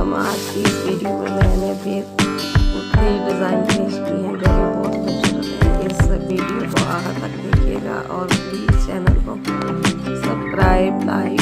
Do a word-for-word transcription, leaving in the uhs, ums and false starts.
हम आज की इस वीडियो में मैंने भी कुर्ती डिज़ाइन पेश की है जो कि बहुत खूबसूरत है। इस वीडियो को आखिर तक देखिएगा और प्लीज़ चैनल को सब्सक्राइब, लाइक